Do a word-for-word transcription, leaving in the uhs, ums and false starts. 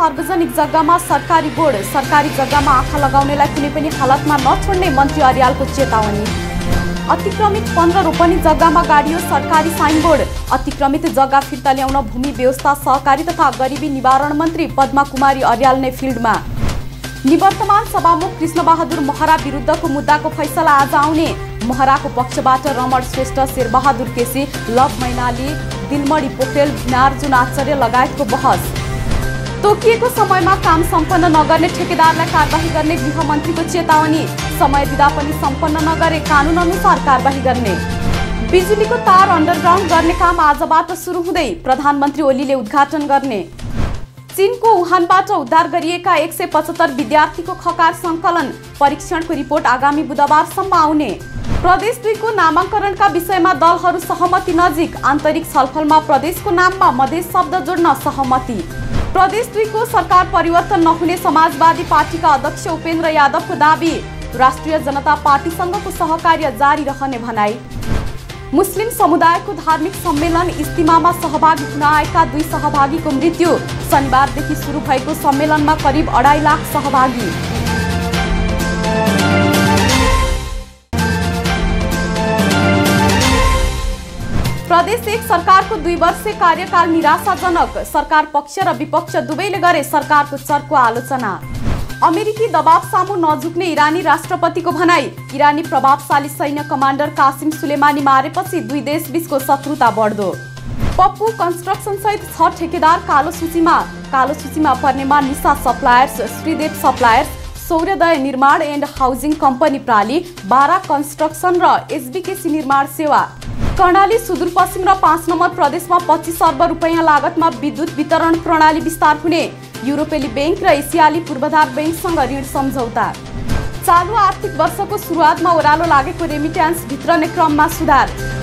सार्वजनिक जग्गामा सरकारी बोर्ड, सरकारी जग्गामा आँखा लगाउनेलाई कुनै पनि हालतमा नछोड्ने मन्त्री अर्यालको चेतावनी। अतिक्रमित पन्ध्र रोपनी जग्गामा गाडियो सरकारी साइनबोर्ड। अतिक्रमित जग्गा फिर्ता ल्याउन भूमि व्यवस्था, सहकारी तथा गरिबी निवारण मन्त्री पद्मा कुमारी अर्याल नै फिल्डमा। निवर्तमान सभामुख कृष्णबहादुर महरा विरुद्धको मुद्दाको फैसला आज आउने। महराको पक्षबाट रमण श्रेष्ठ, शेरबहादुर केसी, लभ मैनाली, दिलमणि पोखरेल, भिनार्जुन आचार्य लगायतको बहस। तोकिएको समयमा काम सम्पन्न नगर्ने ठेकेदारलाई कारबाही गर्ने गृहमन्त्रीको चेतावनी। समय दिँदा पनि सम्पन्न नगरे कानुन अनुसार कारबाही गर्ने। बिजुलीको तार अन्डरग्राउन्ड गर्ने काम आजबाट सुरु हुँदै, प्रधानमन्त्री ओलीले उद्घाटन गर्ने। चीनको वुहानबाट उद्धार गरिएका एक सय पचहत्तर विद्यार्थीको खकार सङ्कलन, परीक्षणको रिपोर्ट आगामी बुधबारसम्म आउने। प्रदेश दुईको नामाङ्करणका विषयमा दलहरू सहमति नजिक, आन्तरिक छलफलमा प्रदेशको नाममा मधेस शब्द जोड्न सहमति। प्रदेश दुईको सरकार परिवर्तन नहुने समाजवादी पार्टीका अध्यक्ष उपेन्द्र यादवको दाबी। राष्ट्रिय जनता पार्टीसँगको सहकार्य जारी रहने भनाई। मुस्लिम समुदायको धार्मिक सम्मेलन इस्तिमामा सहभागी हुन आएका दुई सहभागीको मृत्यु। शनिबारदेखि सुरु भएको सम्मेलनमा करिब अढाई लाख सहभागी। प्रदेश एक सरकारको दुई वर्षे कार्यकाल निराशाजनक। सरकार पक्ष र विपक्ष दुवैले गरे सरकारको चर्को आलोचना। अमेरिकी दबाव सामु नझुक्ने इरानी राष्ट्रपतिको भनाई। इरानी प्रभावशाली सैन्य कमान्डर कासिम सुलेमानी मारेपछि दुई देश बीचको शत्रुता बढ्दो। पप्पू कन्स्ट्रक्सन सहित छ ठेकेदार कालो सूचीमा। कालो सूचीमा पर्नेमा Nisha suppliers, Shridev suppliers, Sauryodaya Nirman and housing company प्राली, बारा कन्स्ट्रक्सन र एसबीकेसी निर्माण सेवा। कर्णाली सुदूरपश्चिम र पाँच नम्बर प्रदेशमा पच्चीस अर्ब रुपैयाँ लागतमा विद्युत वितरण प्रणाली विस्तार हुने। युरोपेली बैंक र एसियाली पूर्वाधार बैंकसँग ऋण सम्झौता। चालु आर्थिक वर्षको सुरुवातमा ओह्रालो लागेको रेमिट्यान्स भित्रने क्रममा सुधार।